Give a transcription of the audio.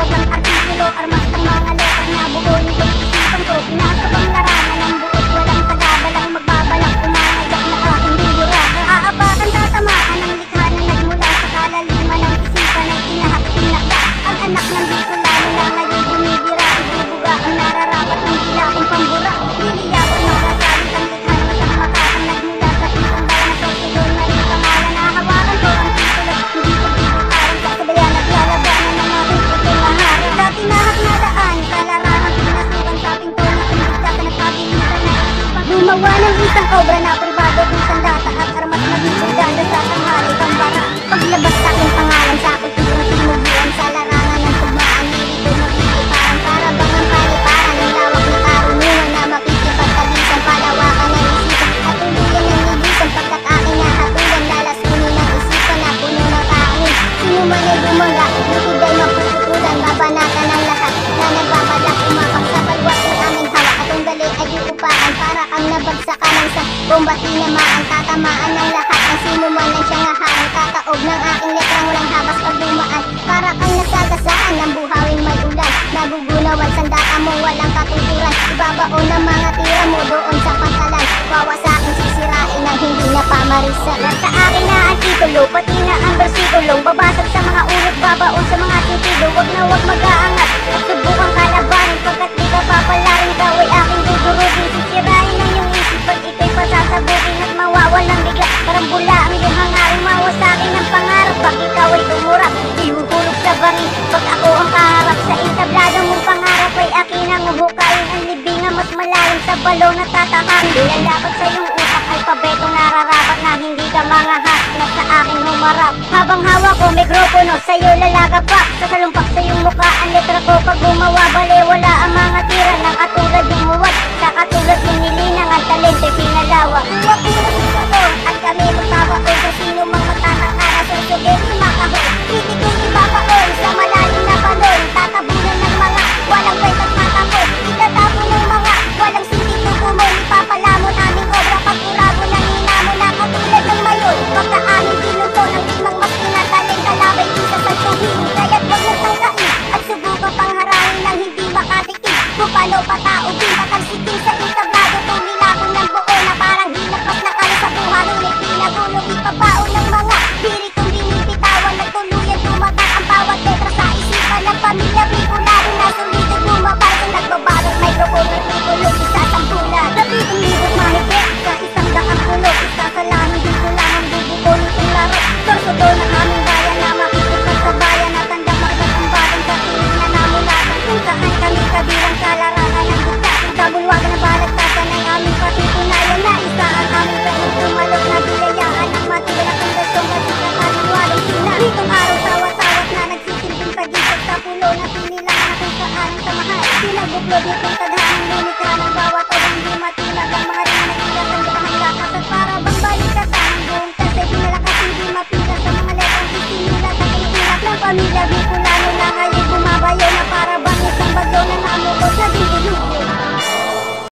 mahahalagang artikulo, armas ng mga letra na buo nito isipan ko. Pinasabang larangan ng buot, walang tagabalang magbabalak umangagak na aking bibura. Aapakan tatamaan ng likha na nagmula sa kalaliman ng isipan ay tinahak-tinakda. Ang anak ng Bicolano na ngayon bumibira, ibubuga ang nararapat ng dilakong pambura. Liliyapan makasabit ang likha ng isang makakang nagmula sa isang bayan na sorsidon na rin pangalan na hawakan ko ang titulo. Hindi ko bibitaran sa kabayan at lalabanan ng aking puting maharap. Sa tinahak na daan, kalarahan pinasukan sa ating tulis, imbis ka nagpapilitan na isipan. Gumawa ng isang obra na pribado kung sandata at armas maging sundalo sa tanghali kang bara. Paglabas sa aking pangalan sa kulturang sinubuan sa larangan ng tugmaan, nilito magigitaran para bang ang paliparan ng lawak na karunungan na makikipagtagisan, palawakan ng isipan at tuluyan ng libisan pagkat aking nahatulan, lalasunin ng isipan na puno ng kaangin. Sino man ay gumaga, lupig ay mapuputulan, babanatan ng lahat na nagbabalak umapak sa balwating aming hawak at ang dali ay iupaan para ang nabagsakan ng sa bomba tinamaan, tatamaan ng lahat ng sino man ang siyang aharang, kakaob ng aking letrang walang habas pag dumaan, para kang nasagasaan ng buhawing may ulan, nagugunawan sandata mo walang katuturan, ibabaon ng mga tira mo doon sa pantalan, wawa sa akin sisirain ang hindi na pamarisan. Sa akin na ang titulo, pati na ang bersikulong babasag sa mga ulot, babaon sa mga titulo, wag na wag mag-aangat at subukang kalabanin pagkat di ka papalarin, ikaw ay aking dudurugin, sisirain ang iyong isip pag ikay pasasabukin at mawawalang bigla, parang bula ang iyong hangaring, mawa sa akin ang pangarap pag ikaw ay tumurap, ihuhulog sa bangin pag ako ang kaharap, sa entablado mong pangarap ay akin ang uhukayin, ang libingan mas malalim sa balong na tatahakin, bilang dapat sa iyong utak alpabetong nararapat na hindi ka mga hasnat sa aking humarap, habang hawak ko mikropono sa'yo lalaga pa, sa salumpak sa iyong mukha ang letra ko pag gumawa, baliwala ang mga tira ng katulad yung muwat, sa katulad yung nilinang ang talente pinalawa. Huwag pinasito ko at kami magpapaon sa sino mang matanang arason, sugin ni makahon, hindi ko ipapaon sa malalim na balon, tatabunan ng mga walang kwenta't matapon, itatapon ng mga walang sintito kumon, ipapalamon aming obra pagkurabo ng hinamon na katulad ng mayon, pagka aming pinuto ng limang mas pinataling kalabay isa sa tuwing, kaya't wag mong tangkain at subukan pang harangin ng hindi makatikim, kung paano pataubin patalsikin sa entablado, tumilakon ng buo na parang hinagpas na kala sa buhangin, may pinagulong ipabaon ng mga biritong binibitawan, nagtuluyan tumatak ang bawat letra sa isipan ng pamilya Bicolano na sulitin bumabal kung nagbabalot microphone at titulo isa sampulan, sabitong libot mahigit sa isang daang pulo, isa sa langit dito lang ang bubuo nitong laro, sorsodo ng aming bayan na makikipag sa bayan at ang damargat ang batang sa piling na namulatan, kung saan kami kabilang sa larangan ng gita, kung kabulwagan na balagtasan ay aming patutunayan na isa ang aming pwedeng tumalog na bilayaan ng matibay na kondasyon kasi sa kaliwalong sina, ditong araw tawat-tawat na nagsisilbing pagisag sa pulo na pinilang na kung saan ang samahan, sinabuklod nitong tadhanang lumikha ng bawat